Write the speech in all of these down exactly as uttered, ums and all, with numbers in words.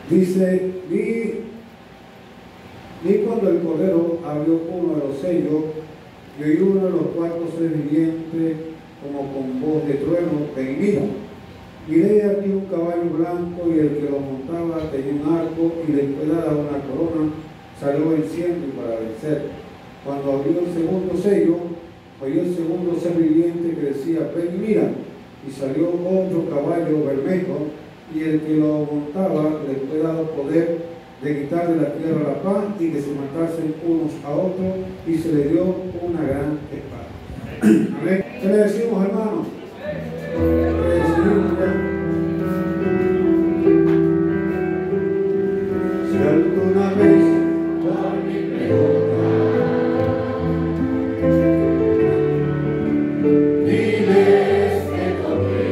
Dice, vi, vi cuando el Cordero abrió uno de los sellos y oí uno de los cuatro seres vivientes como con voz de trueno, ven y mira. Miré aquí un caballo blanco y el que lo montaba tenía un arco y después dada una corona salió venciendo y para vencer. Cuando abrió el segundo sello, oí el segundo ser viviente que decía, ven y mira. Y salió otro caballo bermejo y el que lo montaba le fue dado poder de quitar de la tierra la paz y que se matasen unos a otros y se le dio una gran espada. Amén. ¿Qué le decimos, hermanos? ¿Qué le decimos? Si alguna vez por mi pregunta diles que toqué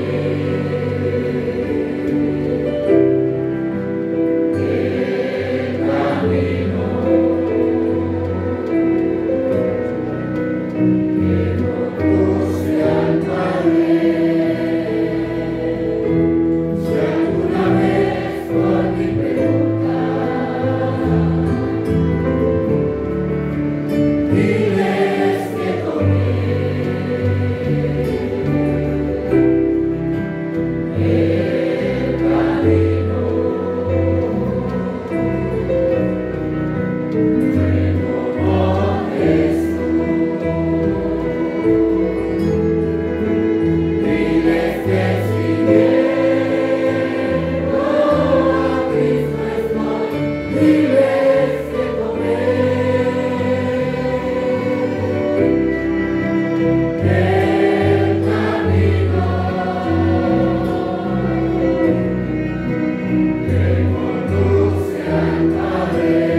el camino que conduce al Padre. Si alguna vez por mi pregunta diles que toqué el camino que como Jesús, diles que siguiendo a Cristo estoy, diles que tomé el camino que conduce al Padre.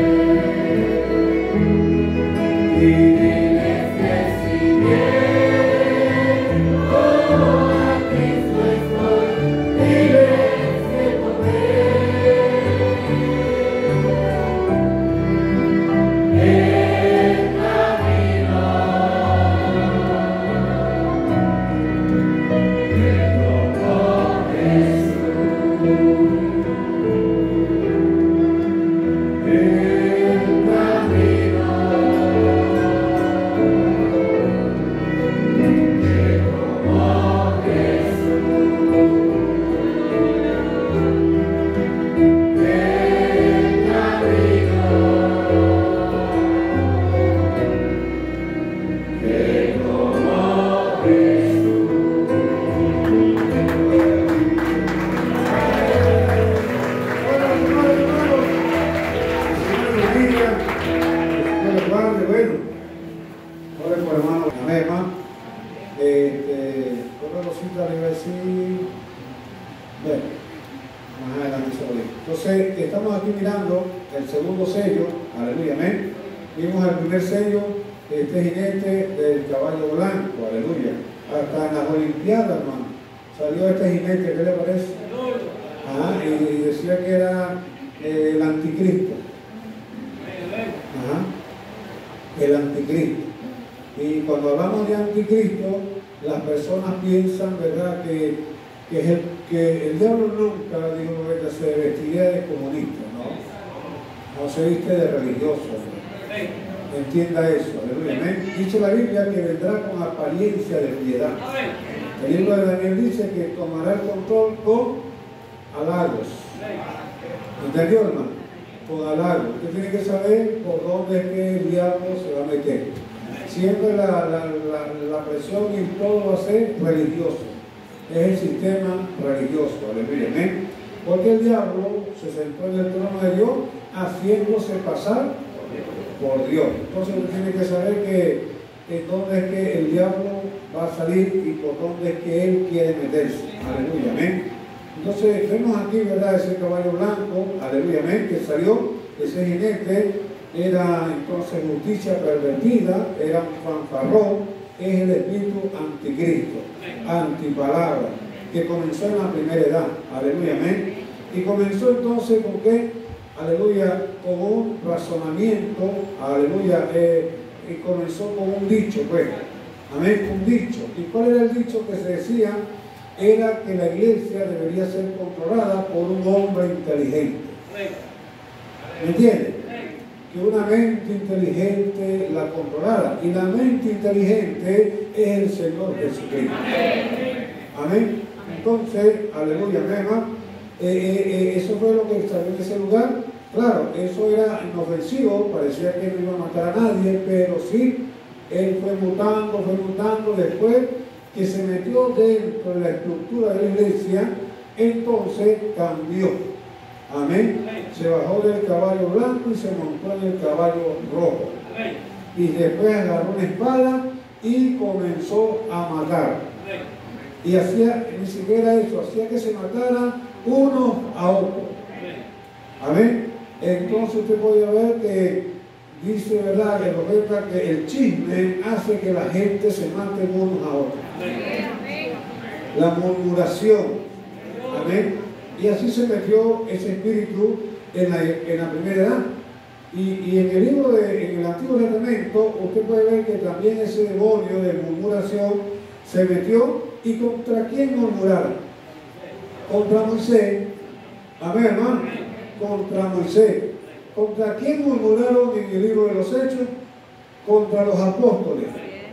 Y diles que siguiendo a Cristo estoy, diles que tomé el camino que tomó Jesús. El camino que tomó Jesús. El camino que tomó Jesús. Bueno, hermanos, hermanos, el Señor bendiga, el Señor guarde. Bueno, ahora por hermano, amén, hermano. Este, otra cosita le iba a decir. Bueno, más adelante se lo digo. Entonces, estamos aquí mirando el segundo sello, aleluya, amén. Vimos el primer sello, este jinete del caballo blanco, aleluya. Hasta en las Olimpiadas, hermano, salió este jinete, ¿qué le parece? Ajá, y, y decía que era eh, el anticristo. Ajá, el anticristo. Y cuando hablamos de anticristo, las personas piensan, ¿verdad?, que, que, es el, que el diablo nunca, digo, que se vestiría de comunista, ¿no? No se viste de religioso. Entienda eso, aleluya, amén. Dice la Biblia que vendrá con apariencia de piedad. El libro de Daniel dice que tomará el control con halagos. ¿Entendió, hermano? Con halagos. Usted tiene que saber por dónde es que el diablo se va a meter. Siempre la, la, la, la presión y todo va a ser religioso. Es el sistema religioso, aleluya, amén. Porque el diablo se sentó en el trono de Dios haciéndose pasar por Dios. Entonces usted tiene que saber que, que dónde es que el diablo va a salir y por dónde es que él quiere meterse. Aleluya, amén. Entonces vemos aquí, ¿verdad?, ese caballo blanco, aleluya, amén, que salió, ese jinete era entonces justicia pervertida, era un fanfarrón, es el espíritu anticristo, antipalabra, que comenzó en la primera edad, aleluya, amén. Y comenzó entonces con qué, aleluya, con un razonamiento, aleluya, eh, y comenzó con un dicho, pues, amén, un dicho. ¿Y cuál era el dicho que se decía? Era que la iglesia debería ser controlada por un hombre inteligente. ¿Me entiendes? Que una mente inteligente la controlara. Y la mente inteligente es el Señor Jesucristo. Amén. Entonces, aleluya, hermano. Eh, eh, eh, eso fue lo que salió en ese lugar. Claro, eso era inofensivo, parecía que no iba a matar a nadie, pero sí, él fue mutando, fue mutando. Después que se metió dentro de la estructura de la iglesia, entonces cambió. Amén. Se bajó del caballo blanco y se montó en el caballo rojo. Y después agarró una espada y comenzó a matar. Y hacía, ni siquiera eso, hacía que se mataran unos a otros. Amén. Entonces usted puede ver que dice, ¿verdad?, que, lo que el chisme hace que la gente se mate unos a otros. La murmuración. Amén. Y así se metió ese espíritu en la, en la primera edad. Y, y en el libro de, en el Antiguo Testamento, usted puede ver que también ese demonio de murmuración se metió. ¿Y contra quién murmuraron? Contra Moisés. Amén, hermano. Contra Moisés. ¿Contra quién murmuraron en el libro de los Hechos? Contra los apóstoles.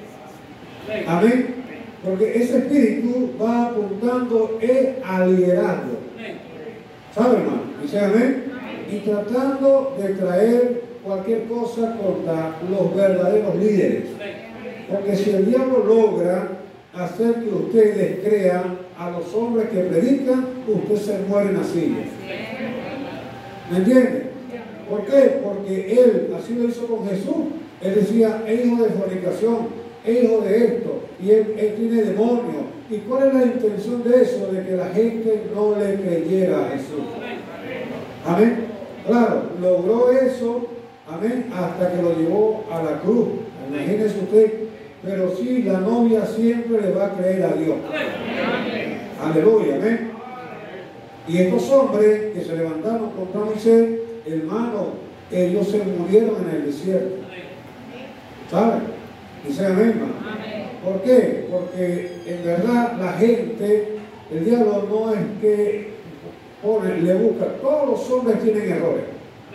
Amén. Porque ese espíritu va apuntando al liderazgo. ¿Sabe, hermano? Dice amén. Y tratando de traer cualquier cosa contra los verdaderos líderes. Porque si el diablo logra hacer que ustedes crean a los hombres que predican, usted se muere en la silla. ¿Me entiende? ¿Por qué? Porque él así lo hizo con Jesús. Él decía, es hijo de fornicación, es hijo de esto, y él, él tiene demonios. ¿Y cuál es la intención de eso? De que la gente no le creyera a Jesús. Amén. Claro, logró eso, amén, hasta que lo llevó a la cruz. Imagínese usted. Pero sí, la novia siempre le va a creer a Dios. Aleluya, amén. Y estos hombres que se levantaron contra Moisés, hermano, ellos se murieron en el desierto. ¿Saben? Dice amén, hermano. ¿Por qué? Porque en verdad la gente, el diablo no es que pone, le busca. Todos los hombres tienen errores.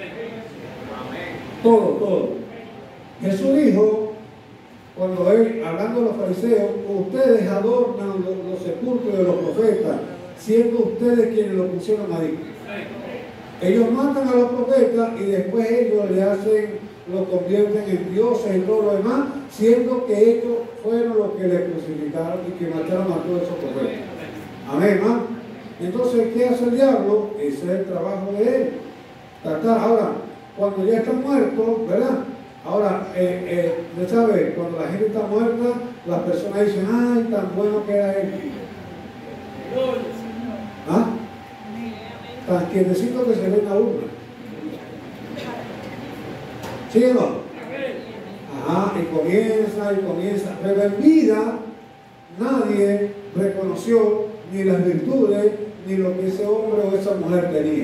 Todos, todos. Jesús dijo, cuando él, hablando de los fariseos, ustedes adornan los, los sepulcros de los profetas, siendo ustedes quienes lo pusieron ahí. Ellos matan a los profetas y después ellos le hacen, lo convierten en dioses y todo lo demás, siendo que ellos fueron los que le crucificaron y que mataron a todos esos profetas. Amén, hermano. Entonces, ¿qué hace el diablo? Ese es el trabajo de él. Tratar. Ahora, cuando ya están muertos, ¿verdad? Ahora, eh, eh, ¿sabe? Cuando la gente está muerta, las personas dicen, ay, tan bueno que era él. ¿Ah? Tan quietecito que se ve en la urna. ¿Sí o no? Ajá, y comienza, y comienza. Pero en vida, nadie reconoció ni las virtudes, ni lo que ese hombre o esa mujer tenía.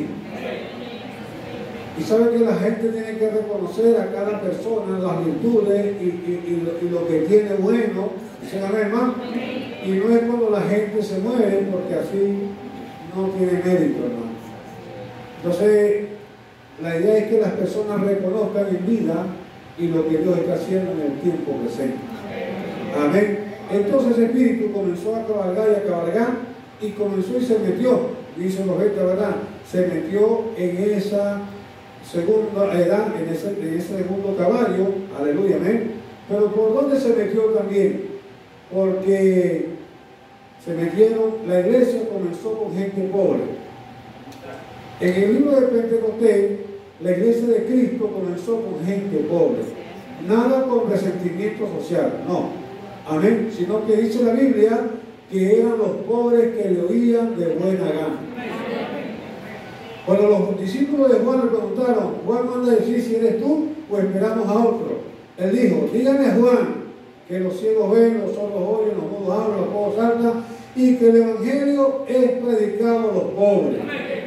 Y sabe que la gente tiene que reconocer a cada persona las virtudes y, y, y, lo, y lo que tiene bueno. ¿Sí, hermano? Y no es cuando la gente se muere, porque así no tiene mérito, hermano. Entonces, la idea es que las personas reconozcan en vida y lo que Dios está haciendo en el tiempo presente. Amén. Entonces el espíritu comenzó a cabalgar y a cabalgar y comenzó y se metió, dice los gente, ¿verdad? Se metió en esa segunda edad, en ese, en ese segundo caballo, aleluya, amén. Pero ¿por dónde se metió también? Porque se metieron, la iglesia comenzó con gente pobre. En el libro de Pentecostés, la iglesia de Cristo comenzó con gente pobre. Nada con resentimiento social, no. Amén. Sino que dice la Biblia que eran los pobres que le oían de buena gana. Cuando los discípulos de Juan le preguntaron, Juan manda a decir si eres tú o esperamos a otro. Él dijo, díganle a Juan que los ciegos ven, los sordos oyen, los mudos hablan, los cojos saltan y que el evangelio es predicado a los pobres.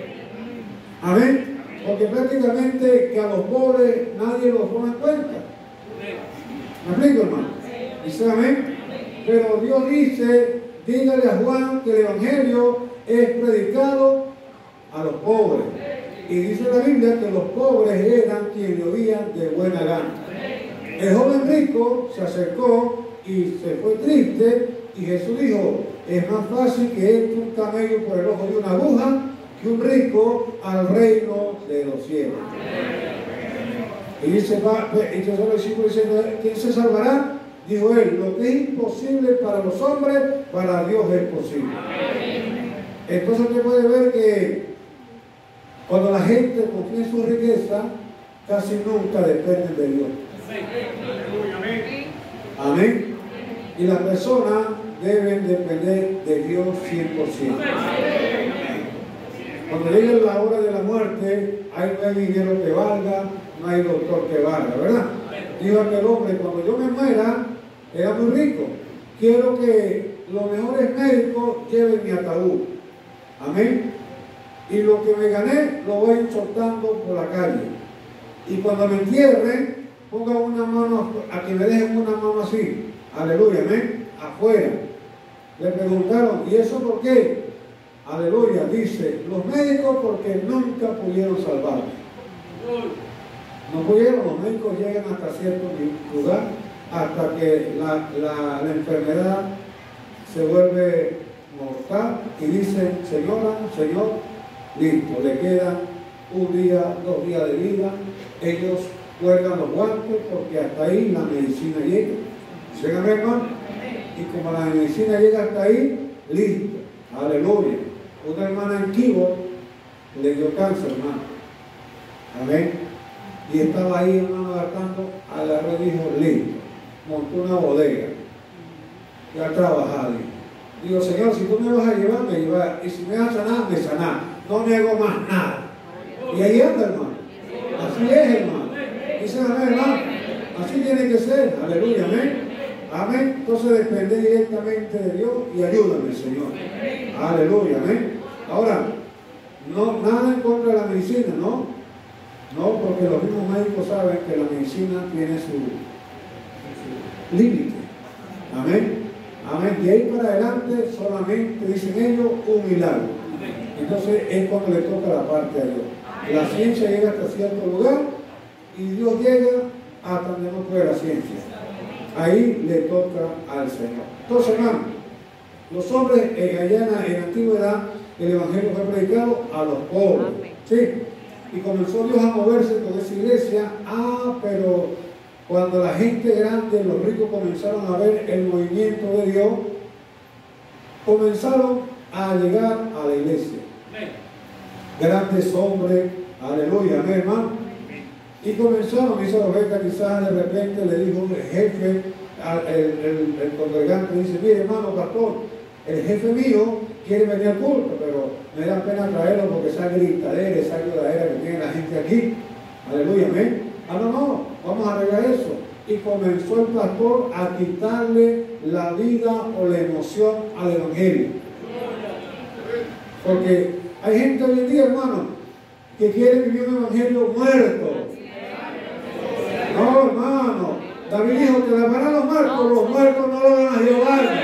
Amén. Porque prácticamente que a los pobres nadie los toma en cuenta. ¿Me explico, hermano? Dice amén. Pero Dios dice, dígale a Juan que el evangelio es predicado a los pobres. Y dice la Biblia que los pobres eran quienes le oían de buena gana. El joven rico se acercó y se fue triste, y Jesús dijo, es más fácil que entre un camello por el ojo de una aguja que un rico al reino de los cielos. Y dice, y entonces los discípulos dicen, ¿quién se salvará? Dijo él, lo que es imposible para los hombres, para Dios es posible. Entonces usted puede ver que cuando la gente confía en su riqueza, casi nunca dependen de Dios. Amén. Y las personas deben depender de Dios cien por ciento. Cuando llegue la hora de la muerte, ahí no hay dinero que valga, no hay doctor que valga, ¿verdad? Dijo aquel hombre, cuando yo me muera, era muy rico. Quiero que los mejores médicos lleven mi ataúd. Amén. Y lo que me gané, lo voy soltando por la calle. Y cuando me entierren, pongan una mano, a que me dejen una mano así. Aleluya, amén. Afuera. Le preguntaron, ¿y eso por qué? Aleluya, dice, los médicos porque nunca pudieron salvarme. No pudieron, los médicos llegan hasta cierto lugar, hasta que la, la, la enfermedad se vuelve mortal y dicen, señora, señor, listo, le quedan un día, dos días de vida, ellos cuelgan los guantes porque hasta ahí la medicina llega. ¿Se ven, hermano? Y como la medicina llega hasta ahí, listo, aleluya. Una hermana en Kibo le dio cáncer, hermano. Amén. Y estaba ahí, hermano, gastando, agarró y dijo, listo, montó una bodega. Ya trabajaba. Digo, Señor, si tú me vas a llevar, me llevas. Y si me vas a sanar, me sanás. No me hago más nada. Y ahí anda, hermano. Así es, hermano. Dice, amén, hermano. Así tiene que ser. Aleluya, amén. Amén. Entonces depende directamente de Dios y ayúdame, Señor. Aleluya, amén. Ahora, no, nada en contra de la medicina, ¿no? No, porque los mismos médicos saben que la medicina tiene su, su límite. Amén. Amén. Y ahí para adelante solamente, dicen ellos, un milagro. Entonces es cuando le toca la parte a Dios. La ciencia llega hasta cierto lugar y Dios llega hasta donde no puede la ciencia. Ahí le toca al Señor. Entonces, hermano, los hombres en allá en la antigüedad, el Evangelio fue predicado a los pobres. ¿Sí? Y comenzó Dios a moverse con esa iglesia. Ah, pero cuando la gente grande, los ricos comenzaron a ver el movimiento de Dios, comenzaron a llegar a la iglesia. Grandes hombres, aleluya, amén, hermano. Y comenzaron, dice Roberta, quizás de repente le dijo el jefe, el, el, el congregante, dice, mire hermano pastor, el jefe mío quiere venir al culto, pero me da pena traerlo porque esa gritadera, esa ayudadera que tiene la gente aquí. Aleluya, amén. Ah, no, no, vamos a arreglar eso. Y comenzó el pastor a quitarle la vida o la emoción al evangelio. Porque hay gente hoy en día, hermano, que quiere vivir un evangelio muerto. No, hermano. David dijo que la para los muertos, los muertos no lo van a llevar.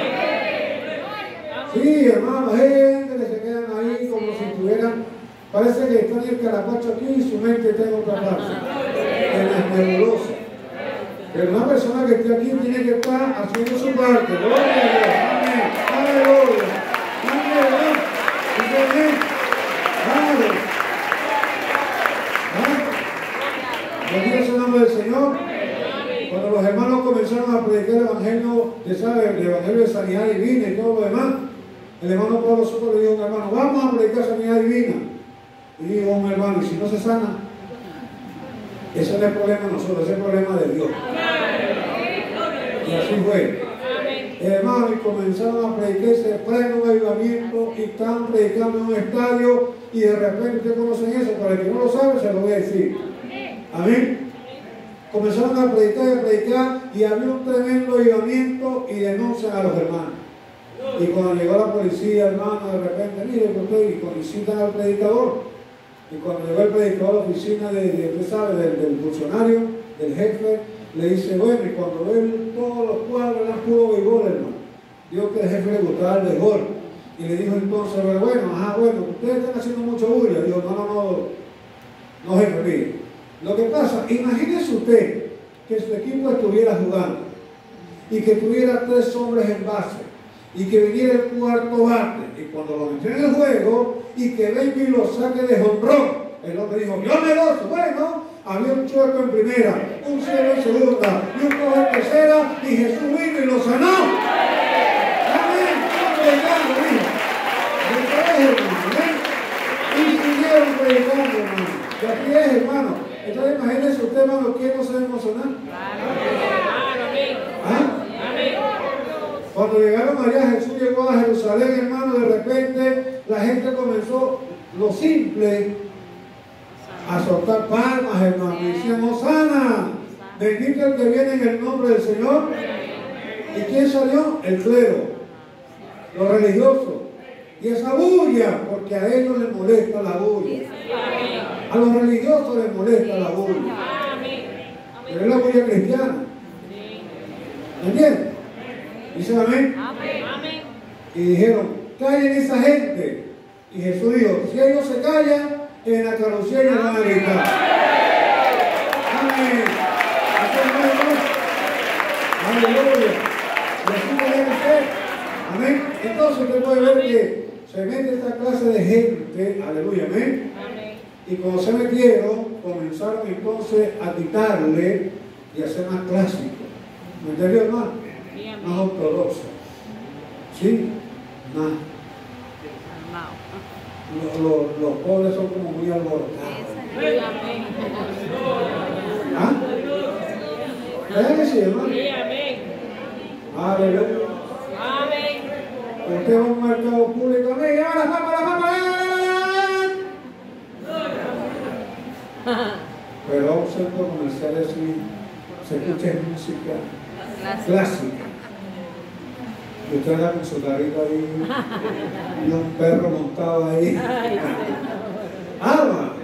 Sí, hermano, gente que se quedan ahí como si estuvieran, parece que están en el carapacho aquí y su mente está en otra parte, en la nebulosa. Pero una persona que esté aquí tiene que estar haciendo su parte. Gloria a Dios. Amén. Aleluya. Amén. Amén. Amén. Bendiga el nombre del Señor. Cuando los hermanos comenzaron a predicar el evangelio de, el evangelio de sanidad divina y todo lo demás, el hermano Pablo Soto le dijo a un hermano, vamos a predicar sanidad divina. Y dijo un hermano, y si no se sana, ese no es el problema de nosotros, ese es el problema de Dios. Y así fue. Hermano, y comenzaron a predicar ese pleno avivamiento y estaban predicando en un estadio y de repente ustedes conocen eso, para el que no lo sabe se lo voy a decir. Amén. Comenzaron a predicar y a predicar y había un tremendo avivamiento y denuncian a los hermanos. Y cuando llegó la policía, hermano, de repente, mire, usted, y solicitan al predicador. Y cuando llegó el predicador a la oficina de, de usted sabe, del, del funcionario, del jefe, le dice, bueno, y cuando ven todos los cuadros, eran puro béisbol, hermano. Dijo que el jefe le gustaba el béisbol. Y le dijo entonces, bueno, ajá, bueno, ustedes están haciendo mucho bulla. Dijo, no, no, no, no se me ríe. Lo que pasa, imagínese usted que su equipo estuviera jugando y que tuviera tres hombres en base y que viniera el cuarto bate y cuando lo metió en el juego y que Baby lo saque de jonrón, el hombre dijo, yo me gozo. Bueno, había un chueco en primera, un cielo en segunda y un cojo en tercera y Jesús vino y lo sanó. Amén. Predicando, dijo. Después, hermano, y siguieron predicando, hermano. Y aquí es, hermano. Entonces imagínense usted, hermano, ¿quién no se va a emocionar? ¿Ah? Cuando llegaron allá, Jesús llegó a Jerusalén, hermano, de repente la gente comenzó lo simple a soltar palmas, hermano, y decían, Hosana, bendito el que viene en el nombre del Señor. ¿Y quién salió? El clero, los religiosos. Y esa bulla, porque a ellos les molesta la bulla. A los religiosos les molesta la bulla. Pero es la bulla cristiana. ¿Me entiendes? Dicen amén. Y dijeron, callen esa gente. Y Jesús dijo, si ellos se callan, en la traducción ellos van a gritar. Amén. Aleluya. Y así puede ser. Amén. Entonces usted puede ver que se mete esta clase de gente. Aleluya. Amén. Y cuando se metieron, comenzaron entonces a quitarle y a hacer más clásico. ¿Me entendió, hermano? Más ortodoxo. ¿Sí? Más. Los, los, los pobres son como muy alborotados. ¿Ah? ¿Verdad que sí, hermano? Aleluya. Usted va a un mercado público, ¡y ahora la papa, la papa! Pero a un centro comercial así se escucha música clásica. Y usted anda con su carrito ahí y un perro montado ahí. ¡Alma!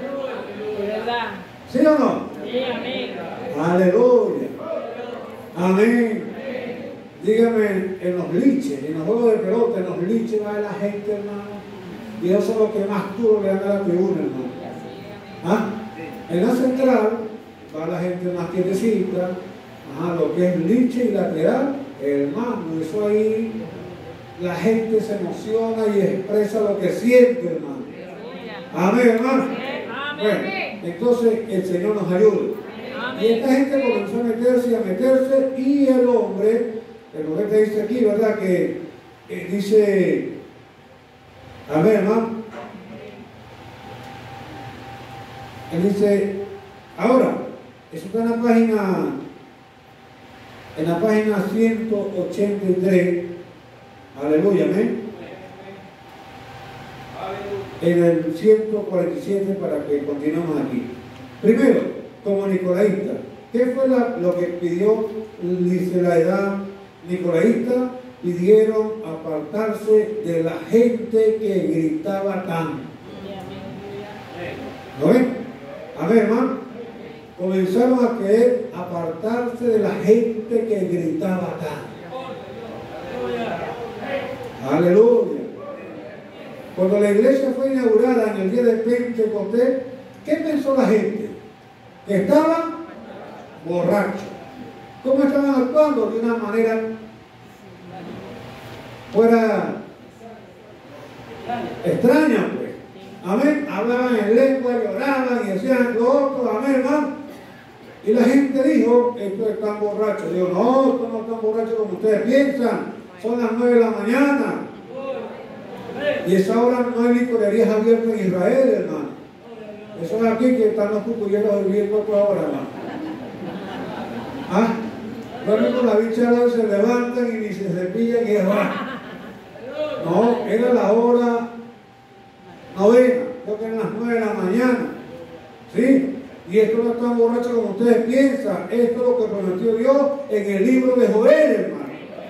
¿Sí o no? Sí, amén. ¡Aleluya! ¡Amén! Dígame, en los liches, en los juegos de pelota, en los liches va la gente, hermano. Y eso es lo que más duro le dan a la tribuna, hermano. ¿Ah? En la central va la gente más quietecita, ajá, lo que es liche y lateral, hermano, eso ahí la gente se emociona y expresa lo que siente, hermano. Amén, hermano. Bueno, entonces el Señor nos ayude. Y esta gente comenzó a meterse y a meterse y el hombre, el hombre que dice aquí, ¿verdad? Que eh, dice, a ver, hermano. Él dice, ahora, eso está en la página, en la página ciento ochenta y tres, aleluya, amén. En el ciento cuarenta y siete para que continuemos aquí. Primero, como nicolaíta, ¿qué fue la, lo que pidió, dice la edad nicolaíta? Pidieron apartarse de la gente que gritaba tanto. ¿Lo ven? A ver, hermano, comenzaron a querer apartarse de la gente que gritaba tanto. Aleluya. Cuando la iglesia fue inaugurada en el día de Pentecostés, ¿qué pensó la gente? Que estaban borrachos. ¿Cómo estaban actuando? De una manera fuera extraña, pues. Amén. Hablaban en lengua, lloraban y hacían lo otro. Amén, hermano. Y la gente dijo, estos están borrachos. Digo, no, estos no están borrachos como ustedes piensan. Son las nueve de la mañana. Y esa hora no hay licorerías abiertas en Israel, hermano. Eso es aquí que están los cucuyeros viviendo por ahora, hermano. ¿Ah? Luego la bicharas se levantan y ni se cepillan y van. No, era la hora novena, creo que eran las nueve de la mañana. ¿Sí? Y esto no es tan borracho como ustedes piensan. Esto es lo que prometió Dios en el libro de Joel, hermano.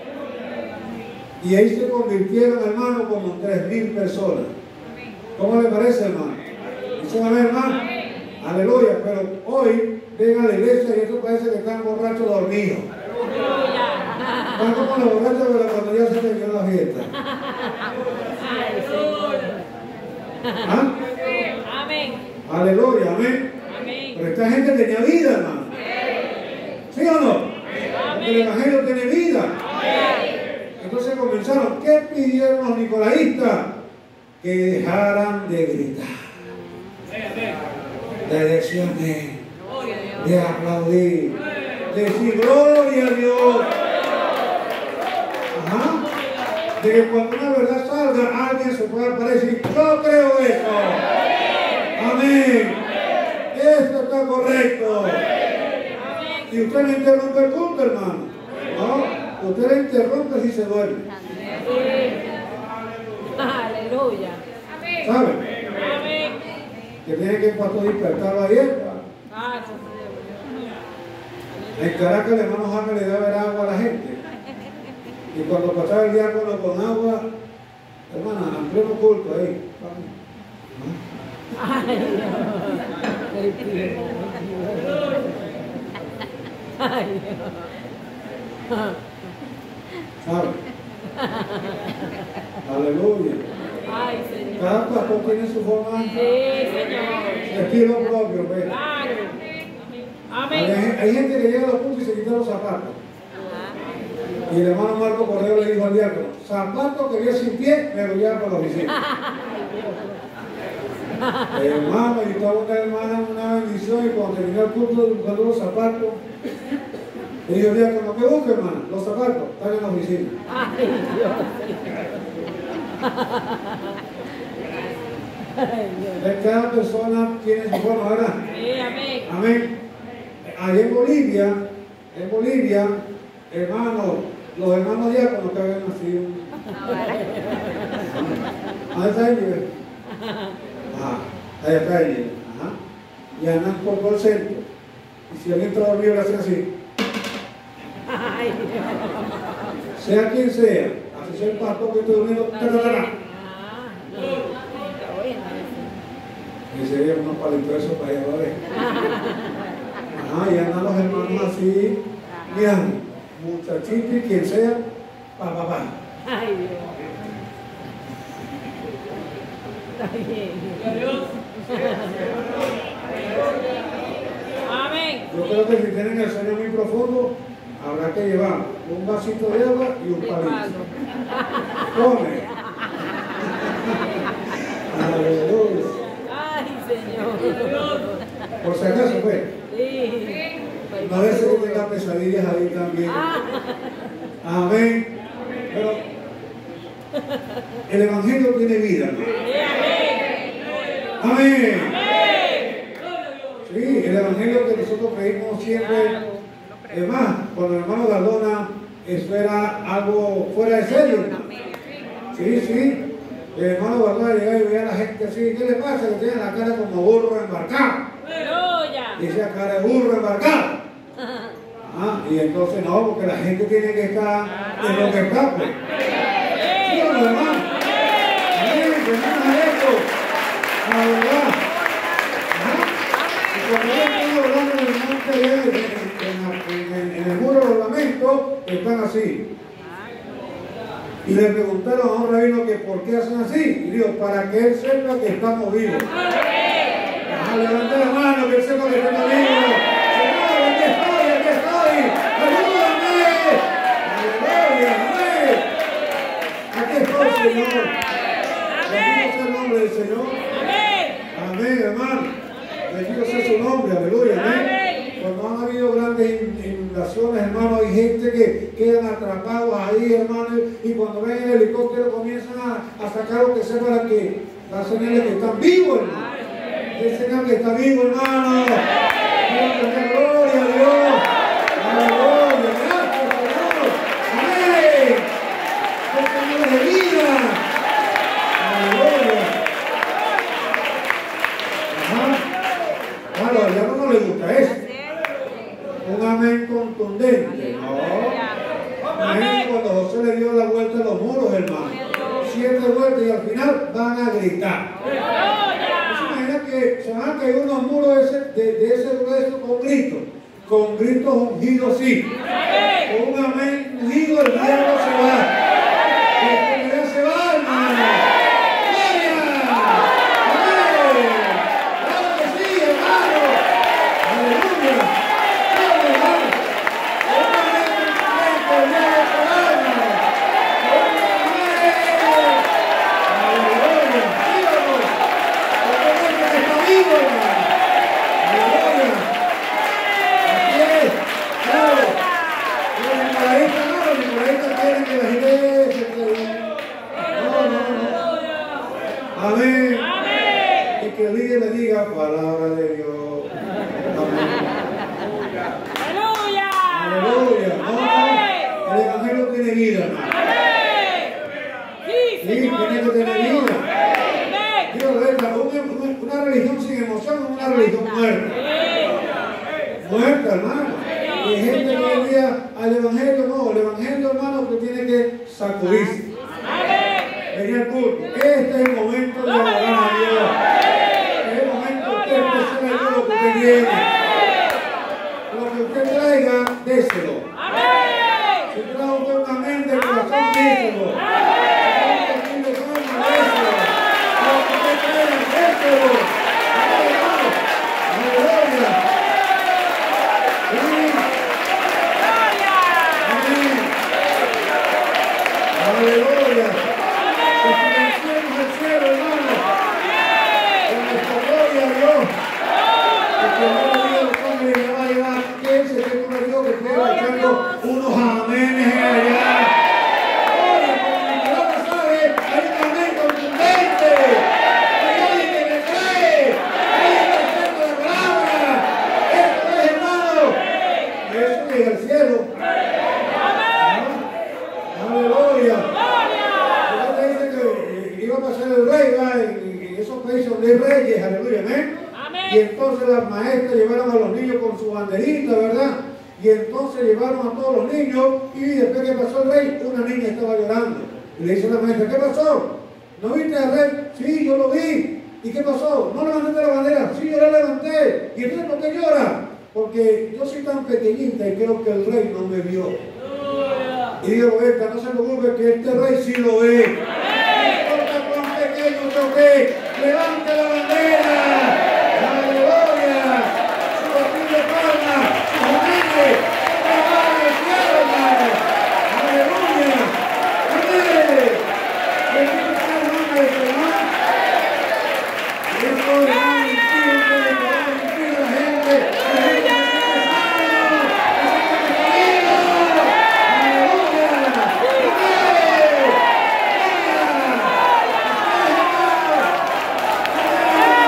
Y ahí se convirtieron, hermano, como tres mil personas. ¿Cómo le parece, hermano? Dicen amén, hermano. Aleluya. Pero hoy ven a la iglesia y esto parece que están borrachos dormidos. Están como los borrachos, pero cuando ya se terminó la fiesta. ¿Ah? Amén. Aleluya, amén. Amén. Pero esta gente tenía vida, hermano. ¿Sí o no? Porque el evangelio tiene vida. Entonces comenzaron. ¿Qué pidieron los nicolaítas? Que dejaran de gritar, de decir amén, de aplaudir, de decir gloria a Dios. Ajá. De que cuando una verdad salga, alguien se pueda parar y decir, yo creo eso. Amén. Esto está correcto. Y usted no interrumpe el culto, hermano. No, usted le interrumpe si se duerme. Aleluya. ¿Sabe? Amén. Que tiene que el pastor despertarlo ayer. Ah, En Caracas el hermano Jaime le daba el agua a la gente. Y cuando pasaba el diácono con agua, hermana, en pleno culto ahí. ay, Dios. Ay, Dios. ¿Sabe? Aleluya. Ay, Señor. Cada pastor tiene su forma, Sí, Señor. su estilo propio. ¿Ve? Claro. Hay, Amén. hay gente que llega a los puntos y se quita los zapatos. Y el hermano Marco Cordero le dijo al diácono, zapato que vio sin pie, me lo lleva para la oficina. Hermano, y estaba una hermana, una bendición, y cuando terminó el culto buscando los zapatos, le dijo el diácono, ¿qué busca, hermano? Los zapatos, están en la oficina. Ay, Dios. Ay, Dios. Cada persona tiene su forma, ¿verdad? Sí, amén. Amén. Allá en Bolivia, en Bolivia, hermanos, los hermanos diáconos que habían nacido. Ahí está el ah, ahí está el ajá. Y andan por todo el centro. Y si alguien está dormido, le hacen así. Ay, Dios. Sea quien sea, así sea el pastor que esté durmiendo, ta, ta, ta, ta. Ah, está bueno eso. Y serían unos palitos esos para allá, ¿vale? Ajá, y andan los hermanos así, mira, muchachito y quien sea, pa, pa, pa. Ay, Dios. Está bien. Amén. Yo creo que si tienen el sueño muy profundo, habrá que llevar un vasito de agua y un palito. Come. Aleluya. Ay, Señor. Por si acaso, pues. Sí. A veces que tenga pesadillas ahí también. Amén. Pero el evangelio tiene vida, ¿no? Amén. Sí, el evangelio que nosotros creímos siempre. Es más, cuando el hermano Gardona, eso era algo fuera de serio, hermano. Sí, sí. El hermano Gardona llegaba y veía a la gente así. ¿Qué le pasa? Que tiene la cara como burro embarcado. Dice cara de burro embarcado. Ah, y entonces no, porque la gente tiene que estar en lo que está, pues. ¿Sí o no, hermano? Amén, hermano, a eso. A la verdad. Ajá. Y cuando yo estoy hablando del monte de en, en, en el muro de los lamentos, están así. Y le preguntaron a un rabino que por qué hacen así. Y dijo, para que él sepa que estamos vivos. Ajá, levanta la mano, que él sepa que estamos vivos. Señor, aquí estoy, aquí estoy. Ayúdame. Aleluya, amén. Aquí estoy, Señor. Bendito sea el nombre del Señor. Amén, hermano. Bendito sea su nombre, aleluya, amén. Cuando han habido grandes inundaciones, hermano, hay gente que quedan atrapados ahí, hermano, y cuando ven el helicóptero comienzan a, a sacar lo que sea para que la señal que están vivos, hermano. El Señor que está vivo, hermano. Gloria a Dios. Aleluya. Gracias, Señor. Amén. El Señor es de vida. Aleluya. Ajá. Claro, al diablo no le gusta eso. Un amén contundente. No. Amén. Cuando José le dio la vuelta a los muros, hermano. Siete vueltas y al final van a gritar. Que se van a caer unos muros de ese, de, de ese grueso con gritos, con gritos ungidos, sí. Con un amén ungido, el diablo se va. La enfermedad se va, hermano. ¡Gloria! ¡Amén! que el líder le diga palabra de Dios. Amén. Aleluya. Aleluya. No, no, el evangelio tiene vida. Amén. Sí, Sí, Señor. tiene que tener vida. Amén. Dios, una, una, una religión sin emoción es una religión muerta. Muerta, hermano. Y hay gente que hoy día al evangelio no, el evangelio, hermano, que tiene que sacudirse. Amén. Venir al culto. Este es el momento de adorar a Dios. Es el momento que usted exprese a Dios lo que usted tiene. Lo que usted traiga, déselo. Amén. Si usted trae usted una mente del corazón, déselo. Amén. Lo que usted traiga, déselo. Aleluya. Aleluya. Que silenciemos el cielo, hermano. Con nuestra gloria a Dios. Porque no le diga los hombres que va a llevar. Piense que no le digo que estoy echando unos amenes allá. Oye, porque mi palabra sabe, hay un amén contundente. Hay alguien que me cree. Hay alguien que acepta la palabra. Esto es, hermano. Eso llega al cielo. Aleluya. Usted dice que iba a pasar el rey, ¿verdad? Y esos países donde hay reyes, aleluya, amén. Y entonces las maestras llevaron a los niños con su banderita, ¿verdad? Y entonces llevaron a todos los niños y después que pasó el rey, una niña estaba llorando. Y le dice a la maestra, ¿qué pasó? ¿No viste al rey? Sí, yo lo vi. ¿Y qué pasó? ¿No levantaste la bandera? Sí, yo la levanté. ¿Y entonces por qué llora? Porque yo soy tan pequeñita y creo que el rey no me vio. Y digo, esta, no se preocupe que este rey sí lo ve. No importa cuán pequeño toque, levante la bandera. Aleluya. Su batín de palmas, su humilde, la mano del cielo, hermano. Aleluya. Amén. Bendito sea el nombre del Señor. Y esto, hermano, insiste, insiste la gente. La gente que siente sano, que siente querido. ¡Aleluya!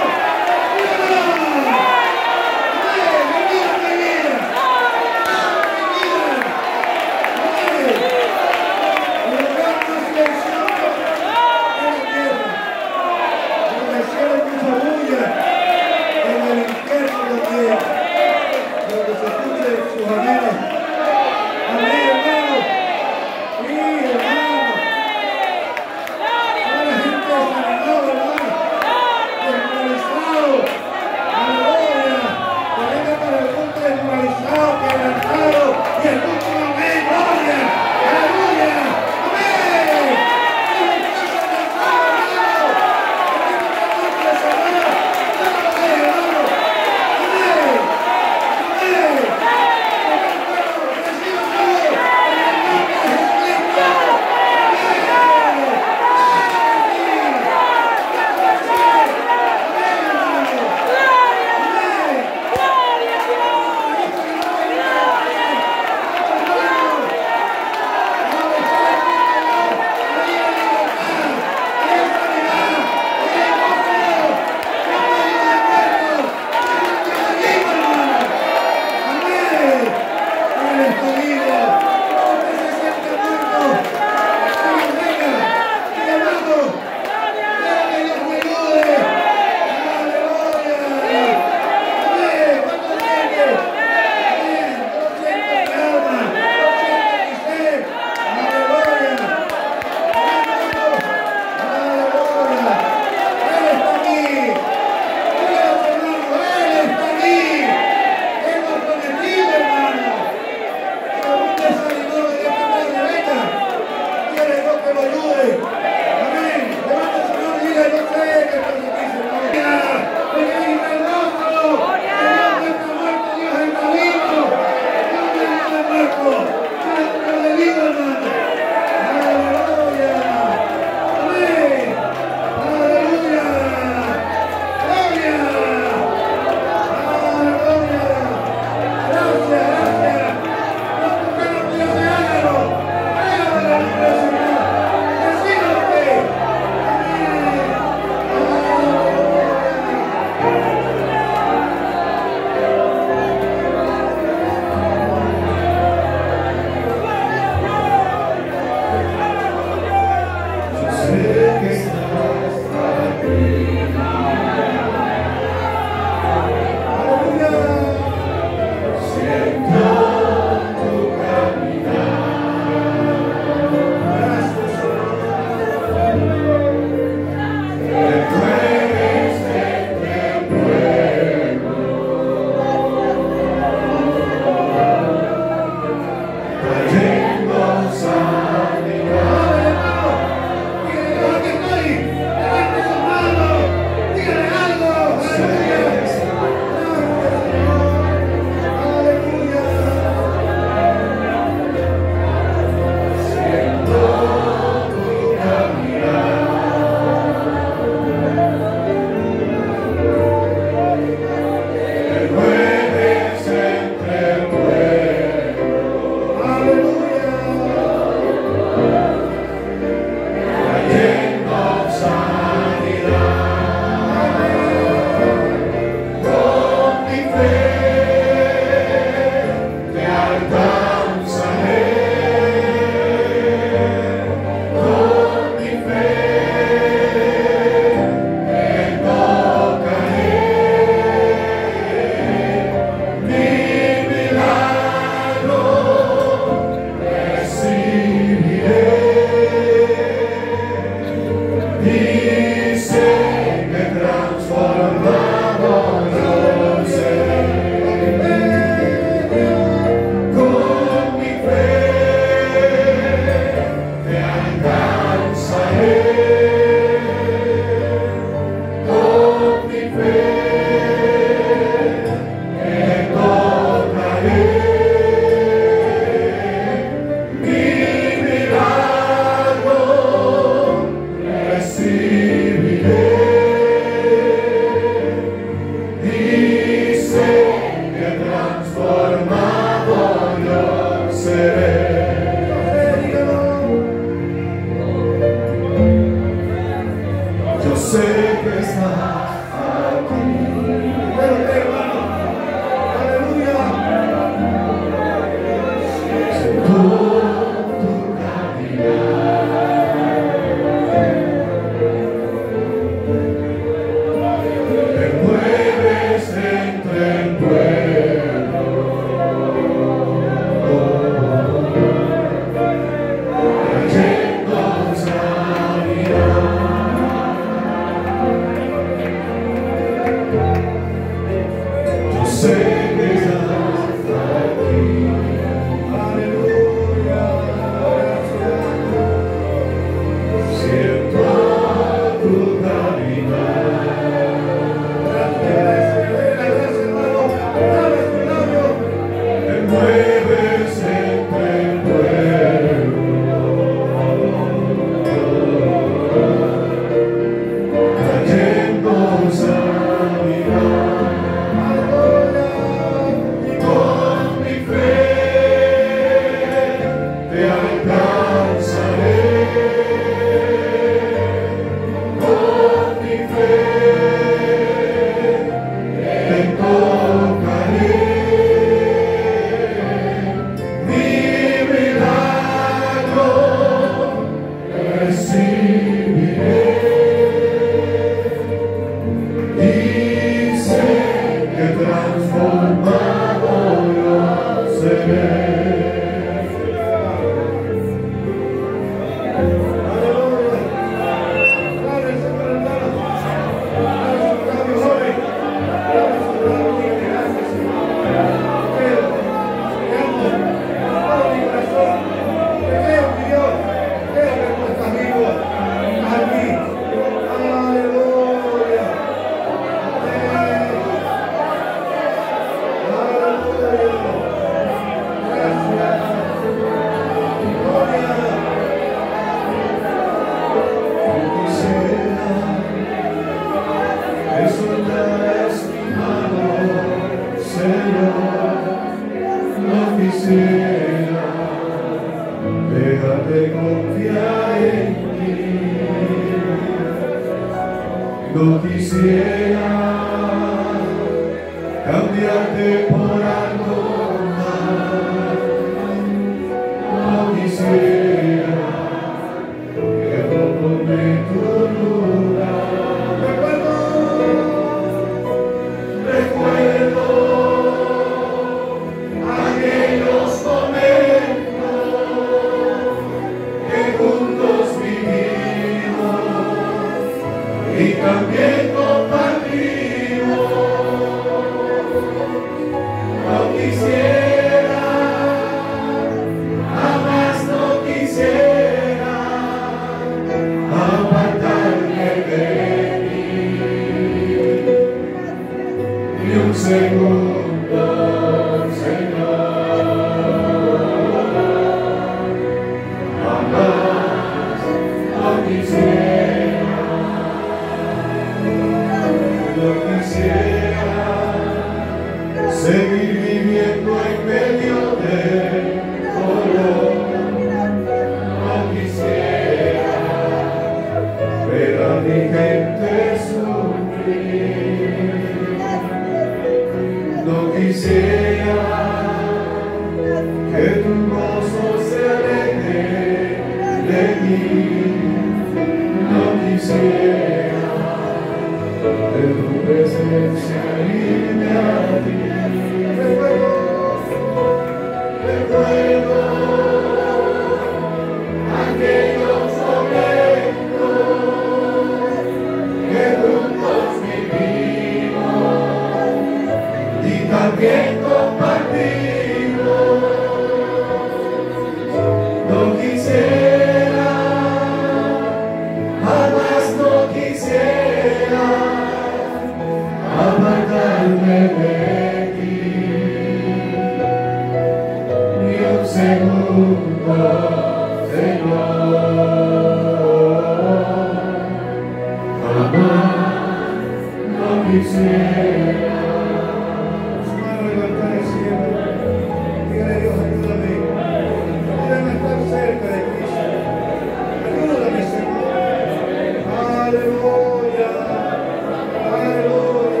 Aleluya, aleluya.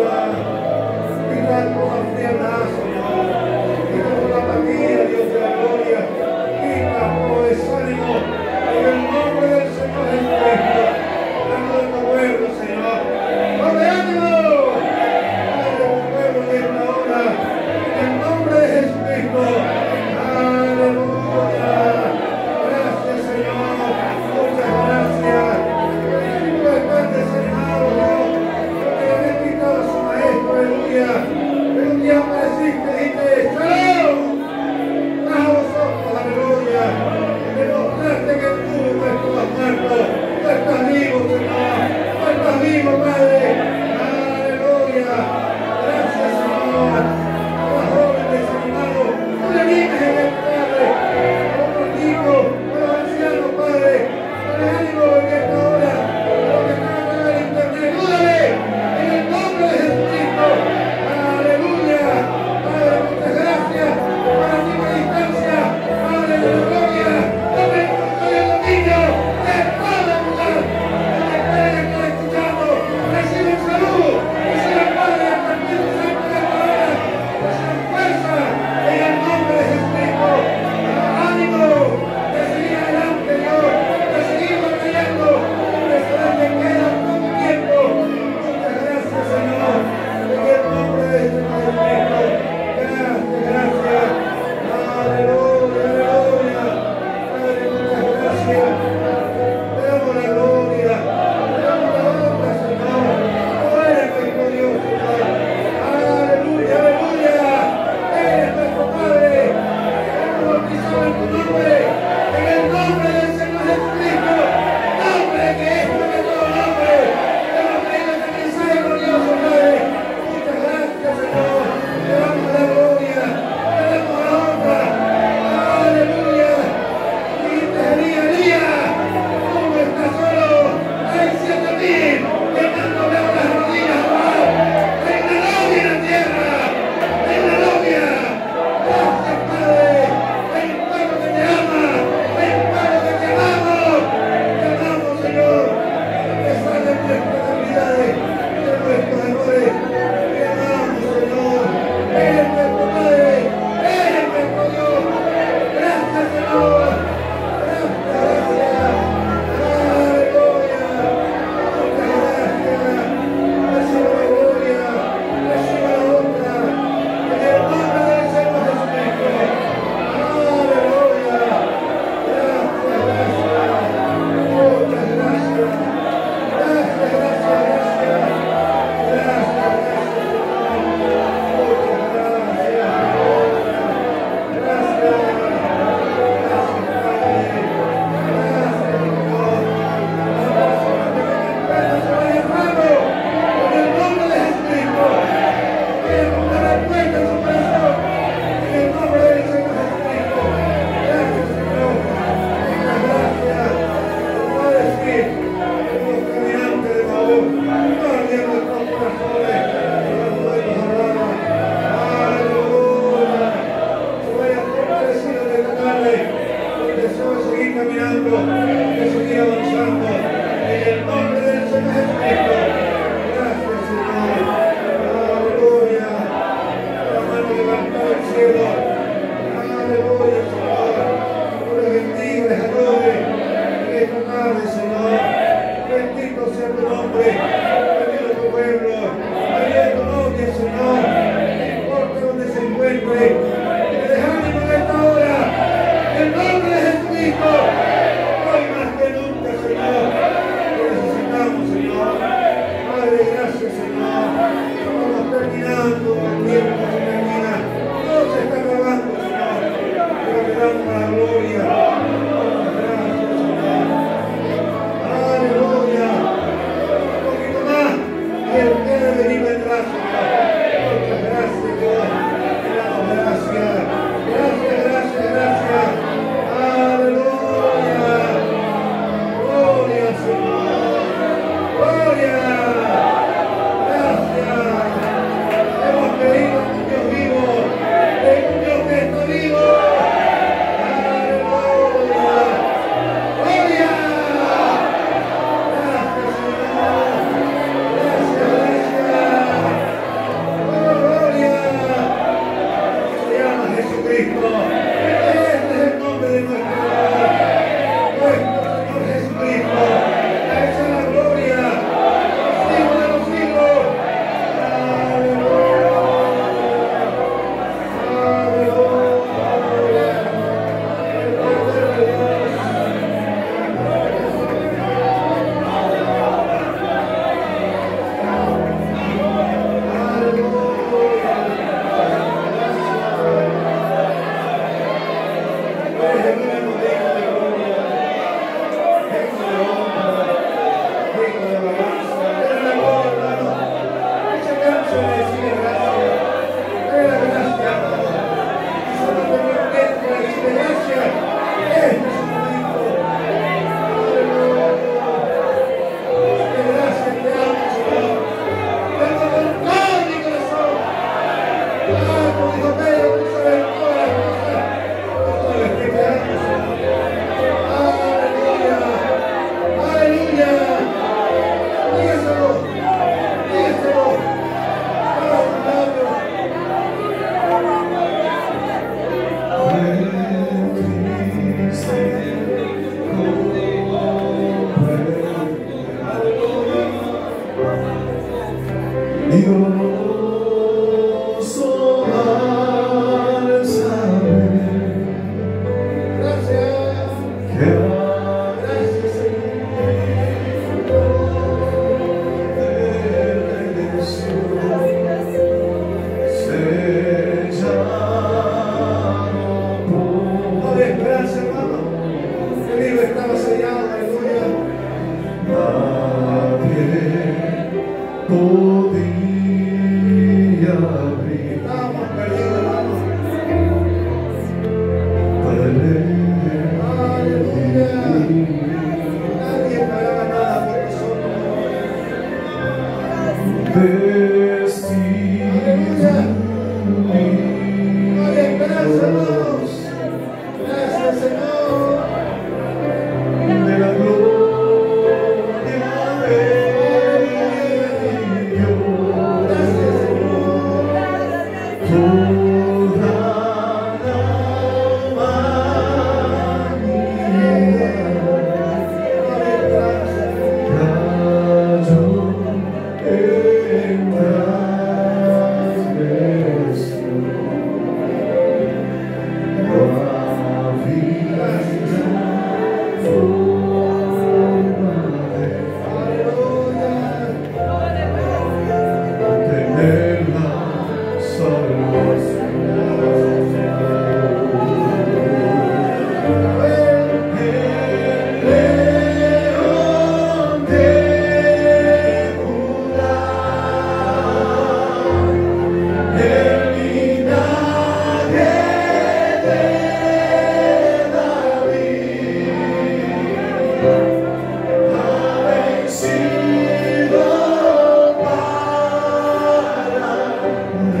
aleluya. Pero un día apareciste, dijiste, ¡Shalom! A vosotros, aleluya. Demostraste que tú no estás muerto, tú estás vivo, Señor. Tú estás vivo, Padre. Aleluya. Gracias, Señor. A los jóvenes, hermanos, no le animes en el Padre. A los niños, a los ancianos, Padre. Dale ánimo en esta hora. A los que están en el internet, ayúdale. En el nombre de Jesucristo. Aleluya.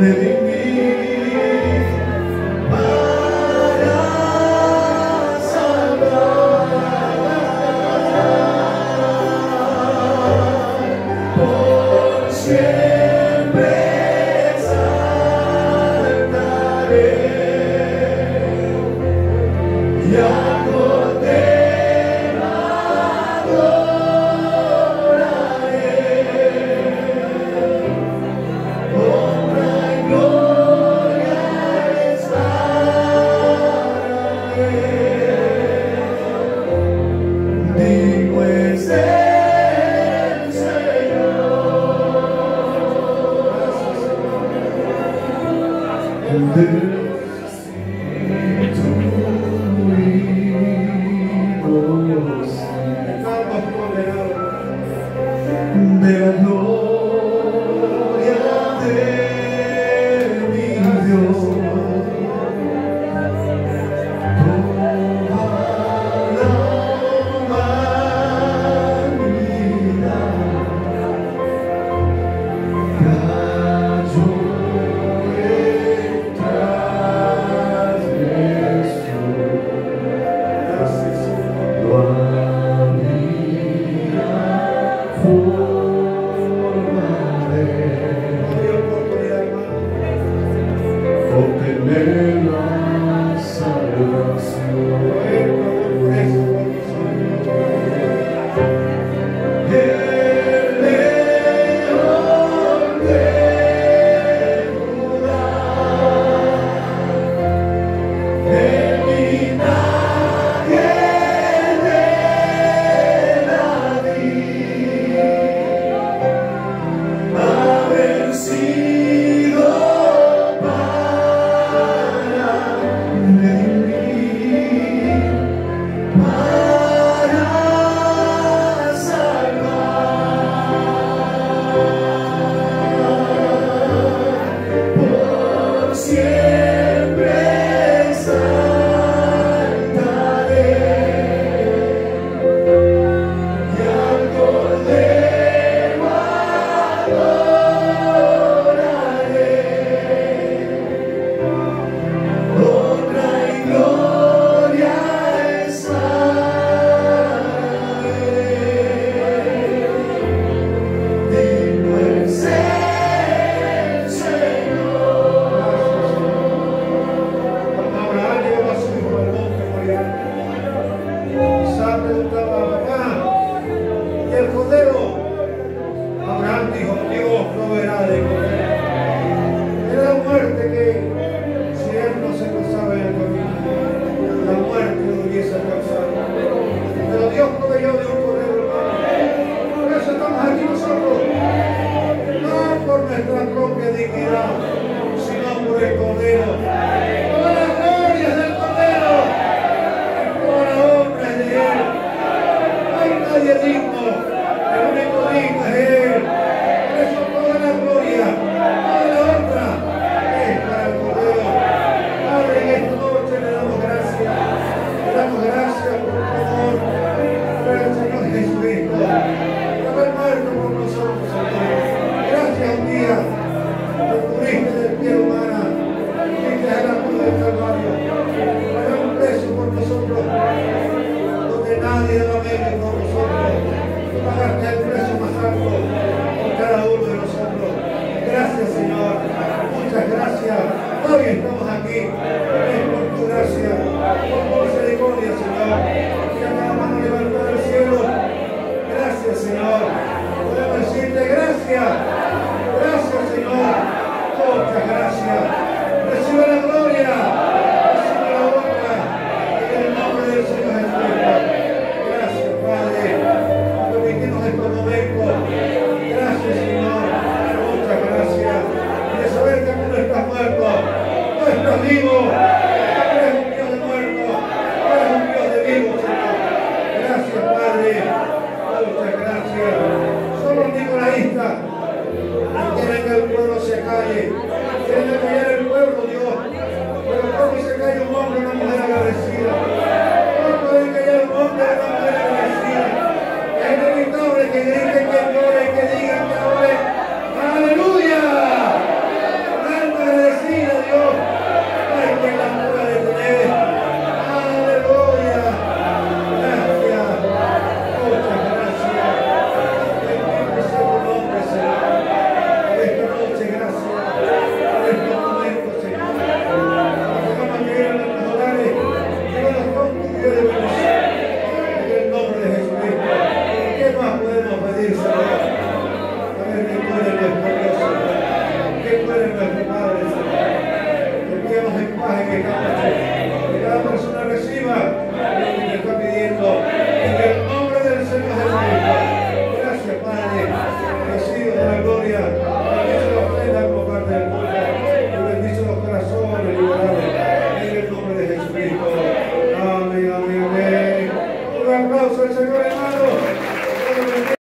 Quieren que el pueblo se calle.